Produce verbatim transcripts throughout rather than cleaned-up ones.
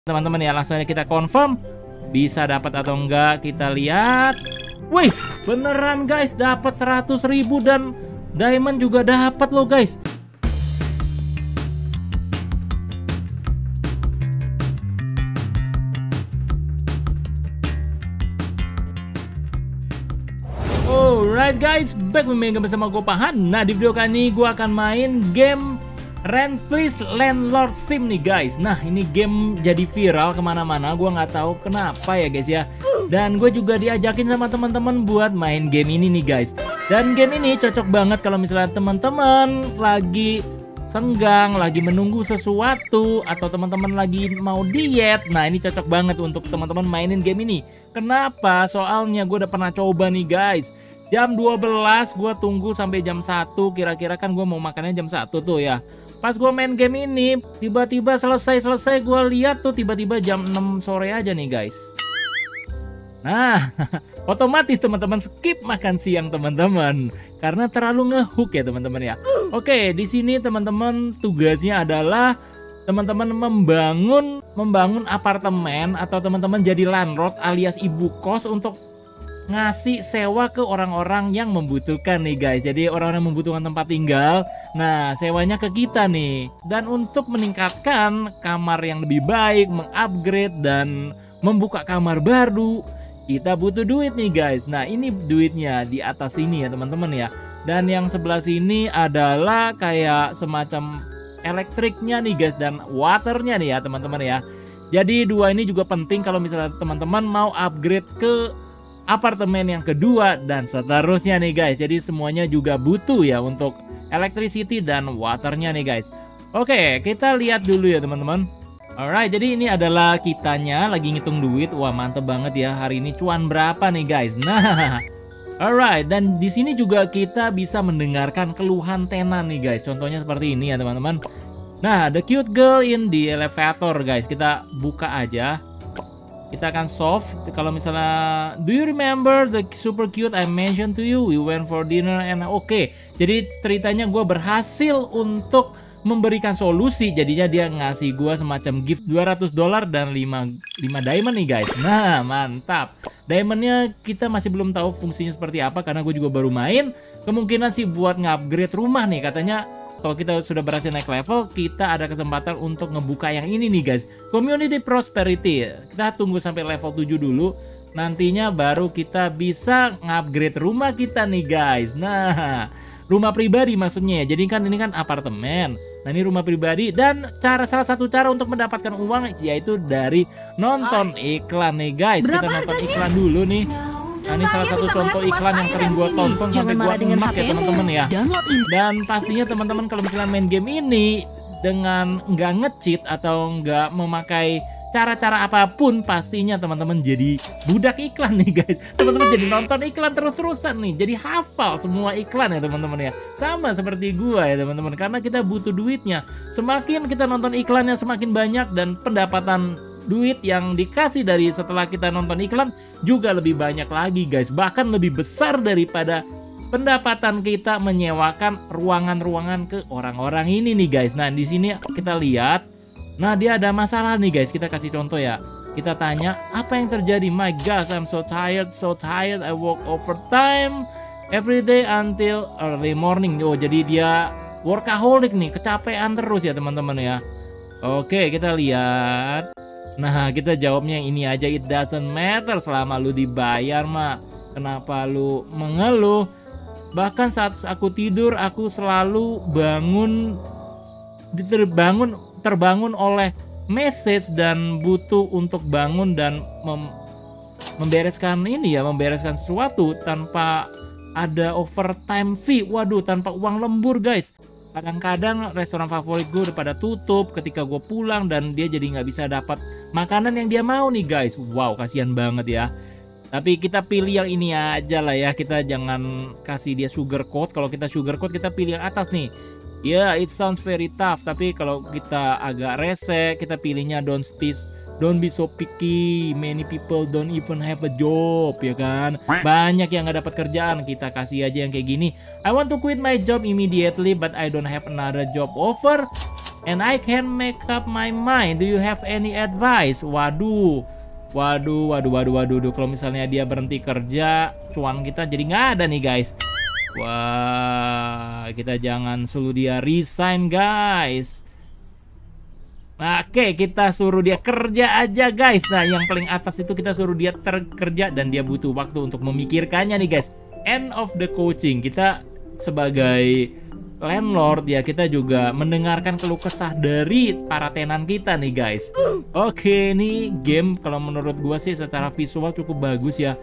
Teman-teman ya, langsung aja kita confirm bisa dapat atau enggak, kita lihat. Wih, beneran guys, dapat seratus ribu dan diamond juga dapat loh guys. Alright guys, back main game bersama gue Pahan. Nah, di video kali ini gue akan main game Rent Please Landlord Sim nih guys. Nah, ini game jadi viral kemana-mana. Gue nggak tahu kenapa ya guys ya. Dan gue juga diajakin sama teman-teman buat main game ini nih guys. Dan game ini cocok banget kalau misalnya teman-teman lagi senggang, lagi menunggu sesuatu, atau teman-teman lagi mau diet. Nah, ini cocok banget untuk teman-teman mainin game ini. Kenapa? Soalnya gue udah pernah coba nih guys. Jam dua belas gue tunggu sampai jam satu. Kira-kira kan gue mau makannya jam satu tuh ya. Pas gue main game ini, tiba-tiba selesai-selesai gue lihat tuh tiba-tiba jam enam sore aja nih guys. Nah, otomatis teman-teman skip makan siang teman-teman karena terlalu ngehook ya teman-teman ya. Oke, di sini teman-teman tugasnya adalah teman-teman membangun membangun apartemen, atau teman-teman jadi landlord alias ibu kos untuk ngasih sewa ke orang-orang yang membutuhkan nih guys. Jadi orang-orang membutuhkan tempat tinggal. Nah, sewanya ke kita nih. Dan untuk meningkatkan kamar yang lebih baik, mengupgrade dan membuka kamar baru, kita butuh duit nih guys. Nah, ini duitnya di atas ini ya teman-teman ya. Dan yang sebelah sini adalah kayak semacam elektriknya nih guys, dan waternya nih ya teman-teman ya. Jadi dua ini juga penting kalau misalnya teman-teman mau upgrade ke apartemen yang kedua dan seterusnya nih guys. Jadi semuanya juga butuh ya untuk electricity dan waternya nih guys. Oke, kita lihat dulu ya teman-teman. Alright, jadi ini adalah kitanya lagi ngitung duit. Wah, mantep banget ya. Hari ini cuan berapa nih guys. Nah, alright, dan di sini juga kita bisa mendengarkan keluhan tenan nih guys. Contohnya seperti ini ya teman-teman. Nah, the cute girl in the elevator guys. Kita buka aja. Kita akan solve. Kalau misalnya, do you remember the super cute I mentioned to you? We went for dinner and oke. Okay. Jadi ceritanya gue berhasil untuk memberikan solusi. Jadinya dia ngasih gue semacam gift dua ratus dolar dan lima, lima diamond nih guys. Nah, mantap. Diamondnya kita masih belum tahu fungsinya seperti apa karena gue juga baru main. Kemungkinan sih buat nge-upgrade rumah nih. Katanya kalau kita sudah berhasil naik level, kita ada kesempatan untuk ngebuka yang ini nih guys, Community Prosperity. Kita tunggu sampai level tujuh dulu. Nantinya baru kita bisa nge-upgrade rumah kita nih guys. Nah, rumah pribadi maksudnya ya. Jadi kan ini kan apartemen. Nah, ini rumah pribadi, dan cara salah satu cara untuk mendapatkan uang yaitu dari nonton iklan nih guys. Berapa kita nonton harganya? Iklan dulu nih. Nah, ini salah satu contoh iklan yang sering gue tonton sampai gue emak ya teman-teman ya. Dan pastinya teman-teman kalau misalnya main game ini dengan nggak nge-cheat atau nggak memakai cara-cara apapun, pastinya teman-teman jadi budak iklan nih guys. Teman-teman jadi nonton iklan terus-terusan nih, jadi hafal semua iklan ya teman-teman ya. Sama seperti gua ya teman-teman, karena kita butuh duitnya. Semakin kita nonton iklannya semakin banyak, dan pendapatan duit yang dikasih dari setelah kita nonton iklan juga lebih banyak lagi guys. Bahkan lebih besar daripada pendapatan kita menyewakan ruangan-ruangan ke orang-orang ini nih guys. Nah, di sini kita lihat. Nah, dia ada masalah nih guys. Kita kasih contoh ya. Kita tanya, apa yang terjadi? My gosh, I'm so tired, so tired. I work overtime every day until early morning. Oh, jadi dia workaholic nih, kecapean terus ya teman-teman ya. Oke, kita lihat. Nah, kita jawabnya yang ini aja. It doesn't matter selama lu dibayar, mak. Kenapa lu mengeluh? Bahkan saat aku tidur, aku selalu bangun terbangun terbangun oleh message dan butuh untuk bangun dan mem membereskan ini ya, membereskan sesuatu tanpa ada overtime fee. Waduh, tanpa uang lembur guys. Kadang-kadang restoran favorit gue udah pada tutup ketika gue pulang, dan dia jadi nggak bisa dapat makanan yang dia mau nih guys. Wow, kasihan banget ya. Tapi kita pilih yang ini aja lah ya. Kita jangan kasih dia sugar coat. Kalau kita sugar coat, kita pilih yang atas nih. Ya, yeah, it sounds very tough. Tapi kalau kita agak rese, kita pilihnya don't be, don't be so picky. Many people don't even have a job, ya kan? Banyak yang nggak dapat kerjaan. Kita kasih aja yang kayak gini. I want to quit my job immediately, but I don't have another job offer. and I can make up my mind. Do you have any advice? Waduh. Waduh, waduh, waduh, waduh, waduh. Kalau misalnya dia berhenti kerja, cuan kita jadi nggak ada nih guys. Wah, kita jangan suruh dia resign guys. Oke, kita suruh dia kerja aja guys. Nah, yang paling atas itu kita suruh dia terkerja dan dia butuh waktu untuk memikirkannya nih guys. End of the coaching. Kita sebagai landlord ya, kita juga mendengarkan keluh kesah dari para tenan kita nih guys. Oke, ini game kalau menurut gua sih secara visual cukup bagus ya.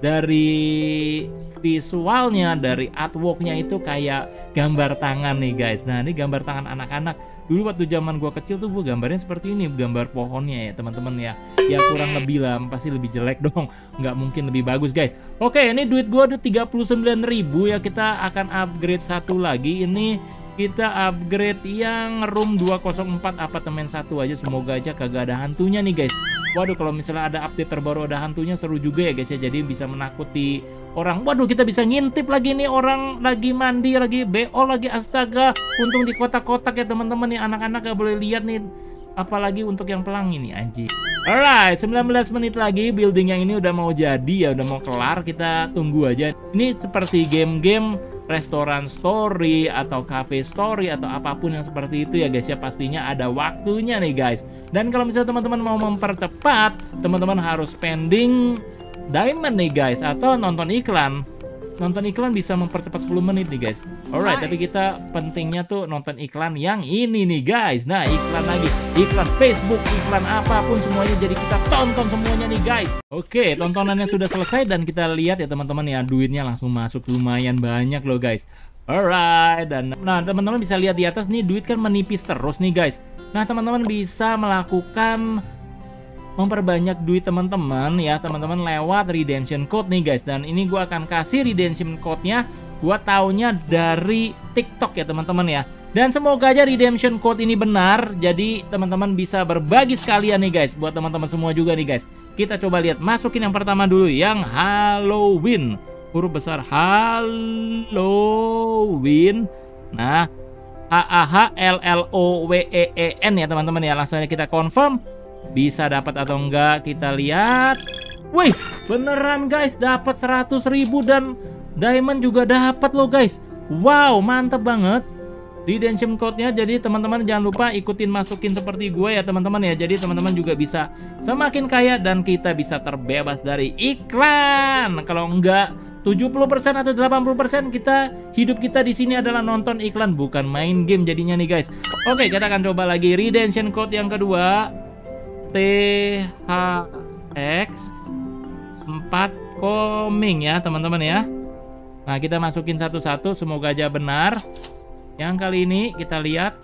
Dari visualnya, dari artworknya itu kayak gambar tangan nih guys. Nah, ini gambar tangan anak-anak. Dulu waktu zaman gua kecil tuh gua gambarnya seperti ini, gambar pohonnya ya teman-teman ya. Ya kurang lebih lah, pasti lebih jelek dong. Nggak mungkin lebih bagus guys. Oke, ini duit gua udah tiga puluh sembilan ribu ya. Kita akan upgrade satu lagi. Ini kita upgrade yang room dua nol empat apartemen satu aja. Semoga aja kagak ada hantunya nih guys. Waduh, kalau misalnya ada update terbaru ada hantunya seru juga ya guys ya. Jadi bisa menakuti orang. Waduh, kita bisa ngintip lagi nih, orang lagi mandi, lagi B O lagi, astaga. Untung di kotak-kotak ya teman-teman nih, anak-anak gak boleh lihat nih. Apalagi untuk yang pelangi nih anjing. Alright, sembilan belas menit lagi building yang ini udah mau jadi ya, udah mau kelar. Kita tunggu aja. Ini seperti game-game restoran story atau cafe story atau apapun yang seperti itu ya guys ya, pastinya ada waktunya nih guys. Dan kalau misalnya teman-teman mau mempercepat, teman-teman harus spending diamond nih guys, atau nonton iklan. Nonton iklan bisa mempercepat sepuluh menit nih guys. Alright, tapi kita pentingnya tuh nonton iklan yang ini nih guys. Nah, iklan lagi, iklan Facebook, iklan apapun semuanya, jadi kita tonton semuanya nih guys. Oke, tontonannya sudah selesai dan kita lihat ya teman-teman ya, duitnya langsung masuk lumayan banyak loh guys. Alright, dan nah teman-teman bisa lihat di atas nih, duit kan menipis terus nih guys. Nah, teman-teman bisa melakukan memperbanyak duit teman-teman ya teman-teman lewat redemption code nih guys. Dan ini gua akan kasih redemption code-nya, gua taunya dari TikTok ya teman-teman ya. Dan semoga aja redemption code ini benar, jadi teman-teman bisa berbagi sekalian nih guys, buat teman-teman semua juga nih guys. Kita coba lihat, masukin yang pertama dulu, yang Halloween, huruf besar Halloween. Nah, H A H L L O W E E N ya teman-teman ya. Langsung aja kita confirm. Bisa dapat atau enggak, kita lihat. Wih, beneran guys, dapat seratus ribu dan diamond juga dapat loh guys. Wow, mantep banget redemption code-nya. Jadi teman-teman jangan lupa ikutin, masukin seperti gue ya teman-teman ya. Jadi teman-teman juga bisa semakin kaya dan kita bisa terbebas dari iklan. Kalau enggak tujuh puluh persen atau delapan puluh persen kita hidup kita di sini adalah nonton iklan, bukan main game jadinya nih guys. Oke, kita akan coba lagi redemption code yang kedua. T H X empat coming ya teman-teman ya. Nah, kita masukin satu-satu, semoga aja benar. Yang kali ini kita lihat.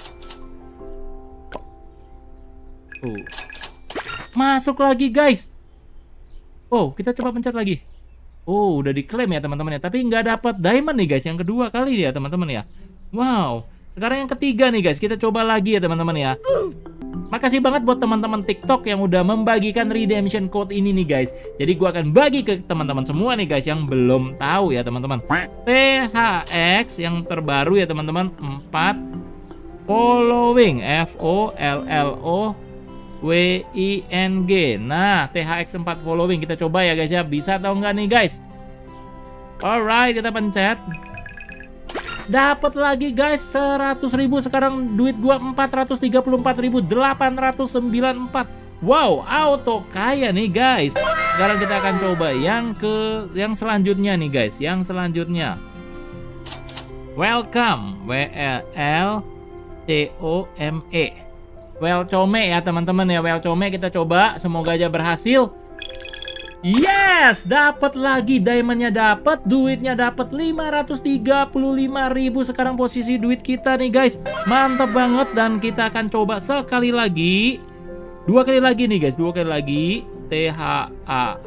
Tuh. Masuk lagi guys. Oh, kita coba pencet lagi. Oh, udah diklaim ya teman-teman ya. Tapi nggak dapat diamond nih guys, yang kedua kali ya teman-teman ya. Wow. Sekarang yang ketiga nih guys, kita coba lagi ya teman-teman ya. Makasih banget buat teman-teman TikTok yang udah membagikan redemption code ini nih guys. Jadi gua akan bagi ke teman-teman semua nih guys yang belum tahu ya teman-teman. T H X yang terbaru ya teman-teman, empat following, F O L L O W I N G. Nah, T H X empat following, kita coba ya guys ya, bisa atau enggak nih guys. Alright, kita pencet. Dapat lagi guys seratus ribu. Sekarang duit gua empat ratus tiga puluh empat ribu delapan ratus sembilan puluh empat. Wow, auto kaya nih guys. Sekarang kita akan coba yang ke yang selanjutnya nih guys. Yang selanjutnya, welcome, W L C O M E, welcome ya teman-teman ya. Welcome, kita coba, semoga aja berhasil. Yes, dapat lagi, diamondnya dapat, duitnya dapat lima ratus tiga puluh lima ribu. Sekarang posisi duit kita nih guys, mantap banget. Dan kita akan coba sekali lagi, dua kali lagi nih guys, dua kali lagi. T H A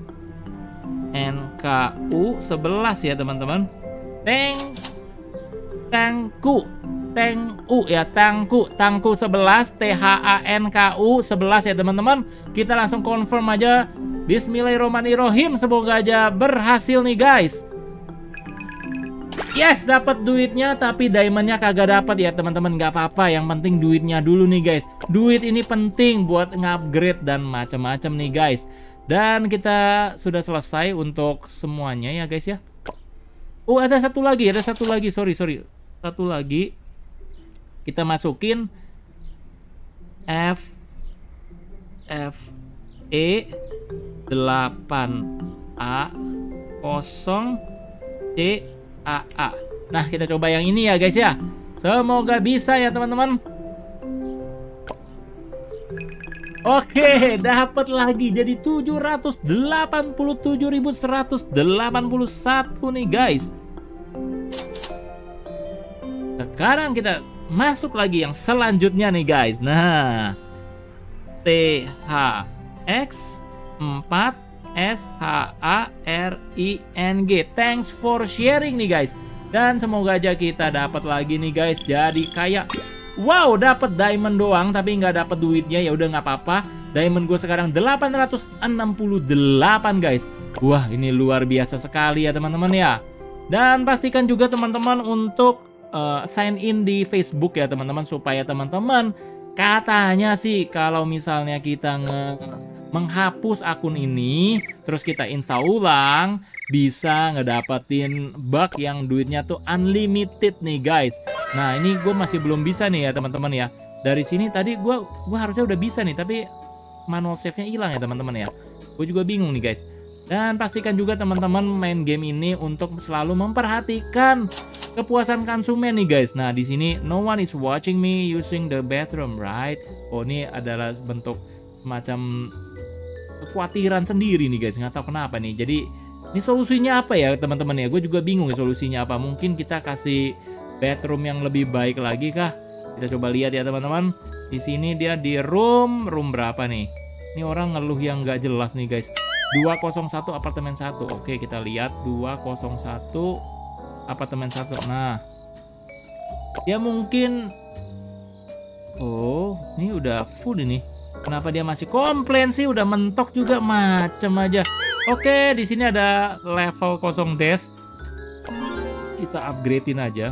N K U sebelas ya teman-teman. Teng Tangku Tengku ya, Tangku Tangku sebelas, T H A N K U sebelas ya teman-teman. Kita langsung confirm aja. Bismillahirrohmanirrohim, semoga aja berhasil nih guys. Yes, dapat duitnya, tapi diamondnya kagak dapat ya teman-teman. Nggak apa-apa, yang penting duitnya dulu nih guys. Duit ini penting buat nge-upgrade dan macam-macam nih guys. Dan kita sudah selesai untuk semuanya ya guys ya. Oh, ada satu lagi, ada satu lagi. Sorry, sorry. Satu lagi. Kita masukin F F E delapan A nol C A A. Nah, kita coba yang ini ya guys ya. Semoga bisa ya teman-teman. Oke, dapat lagi jadi tujuh ratus delapan puluh tujuh ribu seratus delapan puluh satu nih guys. Sekarang kita masuk lagi yang selanjutnya nih guys. Nah, T H X empat S H A R I N G. Thanks for sharing nih guys. Dan semoga aja kita dapat lagi nih guys. Jadi kayak wow, dapat diamond doang tapi nggak dapat duitnya. Ya udah nggak apa-apa. Diamond gue sekarang delapan ratus enam puluh delapan guys. Wah, ini luar biasa sekali ya teman-teman ya. Dan pastikan juga teman-teman untuk uh, sign in di Facebook ya teman-teman, supaya teman-teman, katanya sih kalau misalnya kita nge menghapus akun ini terus kita install ulang, bisa ngedapetin bug yang duitnya tuh unlimited nih guys. Nah, ini gue masih belum bisa nih ya teman-teman ya. Dari sini tadi gue gue harusnya udah bisa nih, tapi manual save-nya hilang ya teman-teman ya. Gue juga bingung nih guys. Dan pastikan juga teman-teman main game ini untuk selalu memperhatikan kepuasan konsumen nih guys. Nah, di sini no one is watching me using the bathroom, right? Oh, ini adalah bentuk macam kekhawatiran sendiri nih guys. Nggak tahu kenapa nih. Jadi ini solusinya apa ya teman-teman ya? Gue juga bingung ya solusinya apa. Mungkin kita kasih bathroom yang lebih baik lagi kah? Kita coba lihat ya teman-teman. Di sini dia di room room berapa nih? Ini orang ngeluh yang nggak jelas nih guys. dua nol satu apartemen satu. Oke, kita lihat dua nol satu apartemen satu. Nah, dia mungkin, oh, ini udah full ini. Kenapa dia masih komplain sih? Udah mentok juga macem aja. Oke, di sini ada level kosong dash. Kita upgradein aja.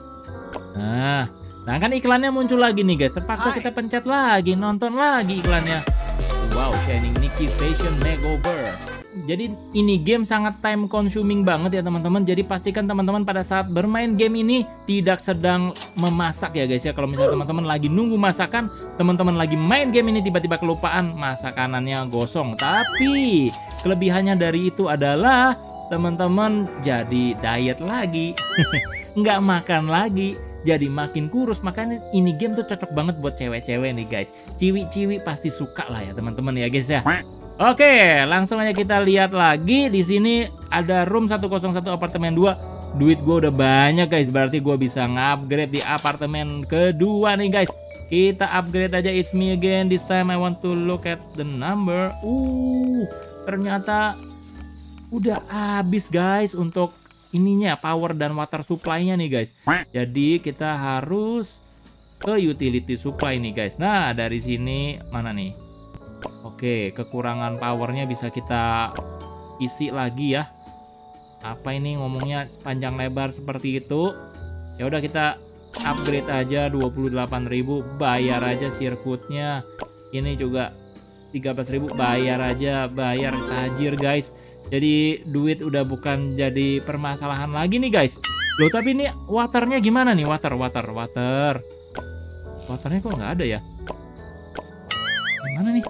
Nah, nah kan iklannya muncul lagi nih guys. Terpaksa kita pencet lagi, nonton lagi iklannya. Wow, Shining Nikki Fashion Makeover. Jadi ini game sangat time consuming banget ya teman-teman. Jadi pastikan teman-teman pada saat bermain game ini tidak sedang memasak ya guys ya. Kalau misalnya teman-teman lagi nunggu masakan, teman-teman lagi main game ini tiba-tiba kelupaan, masakanannya gosong. Tapi kelebihannya dari itu adalah teman-teman jadi diet lagi. Nggak makan lagi, jadi makin kurus. Makanya ini game tuh cocok banget buat cewek-cewek nih guys. Ciwi-ciwi pasti suka lah ya teman-teman ya guys ya. Oke, langsung aja kita lihat lagi. Di sini ada room seratus satu apartemen dua. Duit gue udah banyak guys, berarti gue bisa nge-upgrade di apartemen kedua nih guys. Kita upgrade aja. It's me again. This time I want to look at the number. Uh, ternyata udah habis guys untuk ininya, power dan water supply-nya nih guys. Jadi kita harus ke utility supply nih guys. Nah, dari sini mana nih? Oke, kekurangan powernya bisa kita isi lagi ya. Apa ini ngomongnya panjang lebar seperti itu? Ya udah, kita upgrade aja dua puluh delapan ribu, bayar aja sirkuitnya. Ini juga tiga belas ribu, bayar aja, bayar tajir guys. Jadi duit udah bukan jadi permasalahan lagi nih guys. Loh, tapi ini waternya gimana nih? Water, water, water. Waternya kok nggak ada ya? Gimana nih?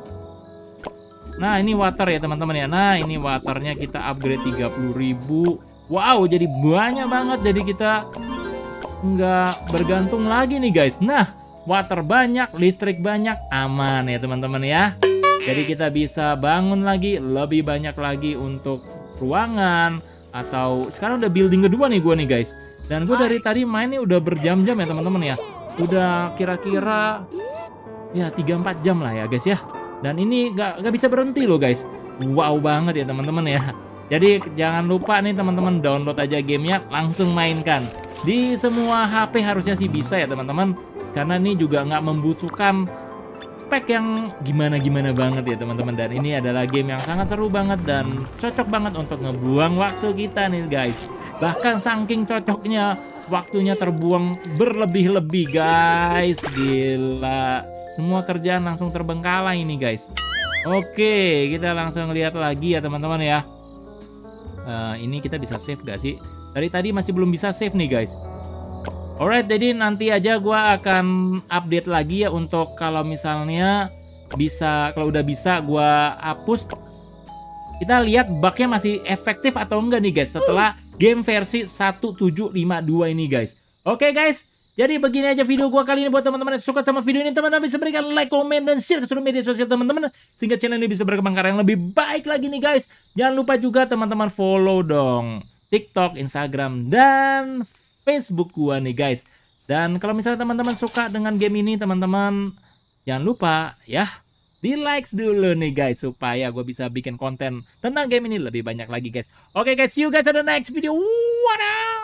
Nah, ini water ya teman-teman ya. Nah, ini waternya kita upgrade tiga puluh ribu. Wow, jadi banyak banget. Jadi kita nggak bergantung lagi nih guys. Nah, water banyak, listrik banyak, aman ya teman-teman ya. Jadi kita bisa bangun lagi lebih banyak lagi untuk ruangan. Atau sekarang udah building kedua nih gue nih guys. Dan gue dari tadi mainnya udah berjam-jam ya teman-teman ya. Udah kira-kira ya tiga empat jam lah ya guys ya. Dan ini gak, gak bisa berhenti loh guys. Wow banget ya teman-teman ya. Jadi jangan lupa nih teman-teman, download aja gamenya, langsung mainkan. Di semua H P harusnya sih bisa ya teman-teman. Karena ini juga nggak membutuhkan spek yang gimana-gimana banget ya teman-teman. Dan ini adalah game yang sangat seru banget dan cocok banget untuk ngebuang waktu kita nih guys. Bahkan saking cocoknya waktunya terbuang berlebih-lebih guys. Gila, semua kerjaan langsung terbengkalai ini guys. Oke, kita langsung lihat lagi ya teman-teman ya. uh, Ini kita bisa save gak sih? Dari tadi masih belum bisa save nih guys. Alright, jadi nanti aja gua akan update lagi ya untuk kalau misalnya bisa, kalau udah bisa gua hapus. Kita lihat bugnya masih efektif atau enggak nih guys setelah game versi satu tujuh lima dua ini guys. Oke guys, jadi begini aja video gua kali ini. Buat teman-teman yang suka sama video ini, teman-teman bisa berikan like, komen, dan share ke seluruh media sosial teman-teman sehingga channel ini bisa berkembang ke arah yang lebih baik lagi nih guys. Jangan lupa juga teman-teman follow dong TikTok, Instagram, dan Facebook gua nih guys. Dan kalau misalnya teman-teman suka dengan game ini, teman-teman jangan lupa ya di likes dulu nih guys supaya gue bisa bikin konten tentang game ini lebih banyak lagi guys. Oke guys, see you guys on the next video. What up?